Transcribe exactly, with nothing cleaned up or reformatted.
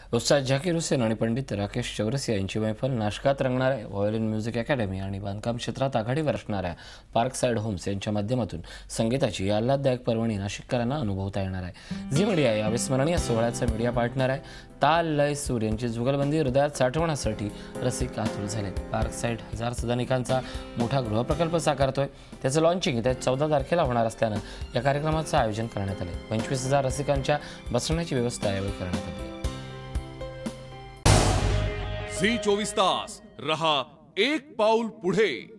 उस्ताद झाकीर हुसेन आणि पंडित राकेश चौरसिया यांची मैफल नाशकात रंगणाऱ्या व्हायोलिन म्युझिक अकॅडमी आणि बांधकाम क्षेत्रात आघाडीवर असणाऱ्या पार्कसाइड होम्स यांच्या माध्यमातून संगीताची आल्हाददायक पर्वणी नाशिककरांना अनुभवता येणार आहे। झी मीडिया या अविस्मरणीय सोहळ्याचा मीडिया पार्टनर आहे। ताल लय सूर यांची जुगलबंदी हृदयात साठवण्यासाठी रसिक आतुर झाले। पार्कसाइड हजार सदनिकांचा मोठा गृहप्रकल्प साकारतोय। त्याचं लॉन्चिंग येत्या चौदा तारखेला होणार असल्यानं या कार्यक्रमाचं आयोजन करण्यात आले। पंचवीस हजार रसिकांच्या बसण्याची व्यवस्था यावेळी करण्यात आली। झी चोवीस तास रहा एक पाऊल पुढे।